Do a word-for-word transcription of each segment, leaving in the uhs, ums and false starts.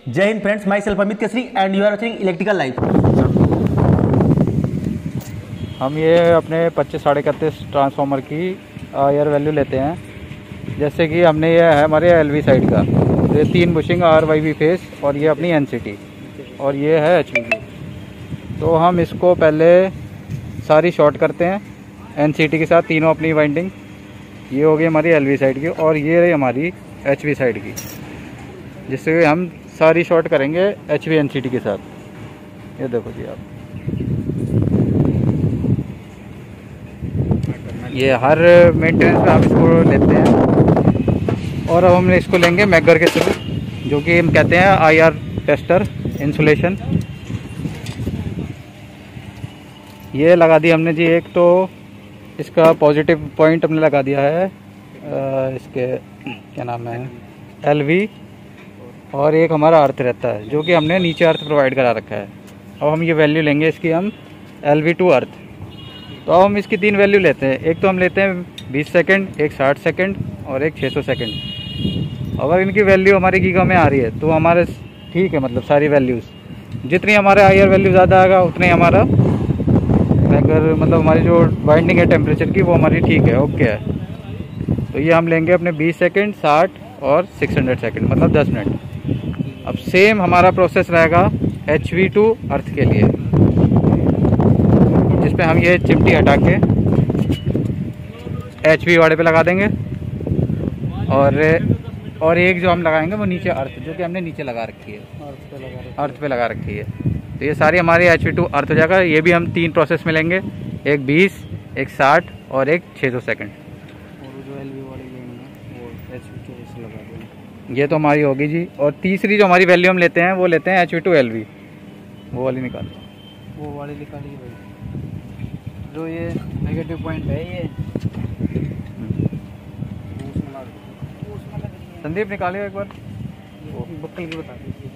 जय हिंद friends, myself Amit Kesari and you are watching electrical life. हम ये अपने पच्चीस साढ़े इकतीस ट्रांसफार्मर की आर वैल्यू लेते हैं। जैसे कि हमने ये है हमारे एल वी साइड का, ये तीन bushing R Y B phase और ये अपनी एन सी टी और ये है एच वी की। तो हम इसको पहले सारी शॉर्ट करते हैं एन सी टी के साथ, तीनों अपनी वाइंडिंग। ये हो गई हमारी एल वी साइड की और ये रही हमारी एच वी साइड की, जिससे हम सारी शॉर्ट करेंगे H V N C T के साथ। ये देखो जी आप, ये हर मेंटेनेंस में हम इसको लेते हैं। और अब हम इसको लेंगे मैगर के थ्रू, जो कि हम कहते हैं आई आर टेस्टर इंसुलेशन। ये लगा दी हमने जी, एक तो इसका पॉजिटिव पॉइंट हमने लगा दिया है, आ, इसके क्या नाम है एल वी, और एक हमारा अर्थ रहता है जो कि हमने नीचे अर्थ प्रोवाइड करा रखा है। अब हम ये वैल्यू लेंगे इसकी, हम एल वी टू अर्थ। तो अब हम इसकी तीन वैल्यू लेते हैं। एक तो हम लेते हैं बीस सेकंड, एक साठ सेकंड और एक छः सौ सेकंड। अगर इनकी वैल्यू हमारी गीगा में आ रही है तो हमारे ठीक है, मतलब सारी वैल्यूज़ जितनी हमारे आई आर वैल्यू ज़्यादा आएगा उतनी हमारा अगर मतलब हमारी जो बाइंडिंग है टेम्परेचर की वो हमारी ठीक है, ओके है। तो ये हम लेंगे अपने बीस सेकेंड, साठ और सिक्स हंड्रेड सेकेंड, मतलब दस मिनट। अब सेम हमारा प्रोसेस रहेगा एच वी टू अर्थ के लिए, जिसपे हम ये चिमटी हटा के एच वी वाले पे लगा देंगे और और एक जो हम लगाएंगे वो नीचे अर्थ, जो कि हमने नीचे लगा रखी है, अर्थ पे लगा रखी अर्थ पे लगा रखी है। तो ये सारी हमारी एच वी टू अर्थ हो जाएगा। ये भी हम तीन प्रोसेस में लेंगे, एक बीस, एक साठ और एक छः सौ सेकेंड। और जो एल वी वाली लेंगे वो एच वी टू से लगा देंगे। ये तो हमारी होगी जी। और तीसरी जो हमारी वैल्यू हम लेते हैं वो लेते हैं H V to L V, वो वाली निकाल, वो वाली निकालिए भाई। जो ये नेगेटिव पॉइंट है ये संदीप निकालिए एक बार, वो बक्कल की बता दीजिए।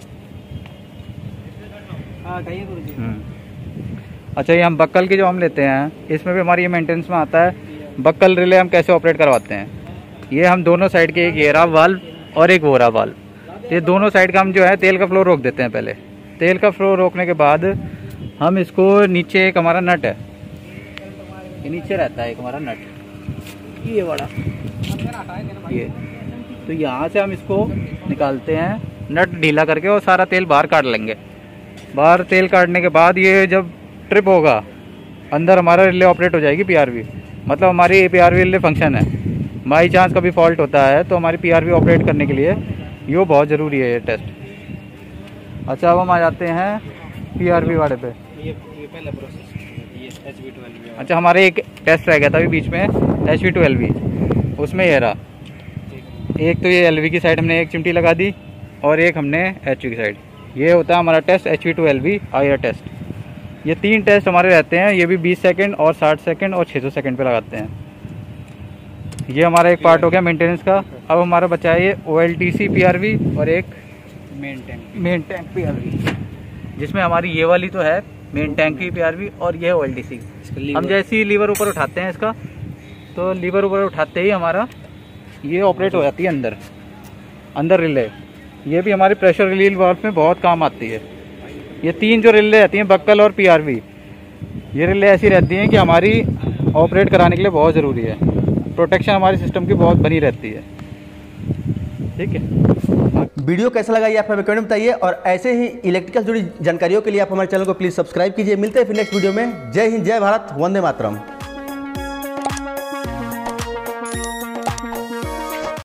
हाँ कहिए गुरु जी। अच्छा, ये हम बक्कल की जो हम लेते हैं इसमें भी हमारी ये मेंटेनेंस में आता है। बक्कल रिले हम कैसे ऑपरेट करवाते हैं, ये हम दोनों साइड के, एक ये रहा वाल्व और एक वो रहा वाल्व, ये दोनों साइड का हम जो है तेल का फ्लो रोक देते हैं। पहले तेल का फ्लो रोकने के बाद हम इसको नीचे, एक हमारा नट है, ये नीचे रहता है एक हमारा नट, ये बड़ा ये, तो यहाँ से हम इसको निकालते हैं नट ढीला करके और सारा तेल बाहर काट लेंगे। बाहर तेल काटने के बाद ये जब ट्रिप होगा अंदर हमारा रिले ऑपरेट हो जाएगी पी आर वी, मतलब हमारी P R V relay function है। बाई चांस कभी फॉल्ट होता है तो हमारी पी आर वी ऑपरेट करने के लिए ये बहुत ज़रूरी है ये टेस्ट। अच्छा, अब हम आ जाते हैं पी आर वी वाले पे। ये ये पहला प्रोसेस ये H V to L V. अच्छा, हमारे एक टेस्ट रह गया था अभी बीच में H V to L V, उसमें ये रहा। एक तो ये एल वी की साइड हमने एक चिमटी लगा दी और एक हमने एच वी की साइड। ये होता है हमारा test H V to L V I R test. ये तीन टेस्ट हमारे रहते हैं, ये भी बीस सेकंड और साठ सेकंड और छः सौ सेकंड पे लगाते हैं। ये हमारा एक पार्ट हो गया मेंटेनेंस का। अब हमारा बचा है ये O L T C P R V और एक main tank main tank P R V, जिसमें हमारी ये वाली तो है मेन टैंक की पी आर वी और ये है ओ एल टी सी। हम जैसे ही लीवर ऊपर उठाते हैं इसका, तो लीवर ऊपर उठाते ही हमारा ये ऑपरेट हो जाती है अंदर अंदर रिले। ये भी हमारे प्रेशर रिलीव वाल्व में बहुत काम आती है। ये तीन जो रिले रहती हैं बक्कल और पी आर वी, ये रिले ऐसी रहती हैं कि हमारी ऑपरेट कराने के लिए बहुत ज़रूरी है। प्रोटेक्शन हमारे सिस्टम की बहुत बनी रहती है। ठीक है, वीडियो कैसा लगा ये आप हमें कमेंट में बताइए, और ऐसे ही इलेक्ट्रिकल से जुड़ी जानकारियों के लिए आप हमारे चैनल को प्लीज़ सब्सक्राइब कीजिए। मिलते हैं फिर नेक्स्ट वीडियो में। जय हिंद, जय भारत, वंदे मातरम।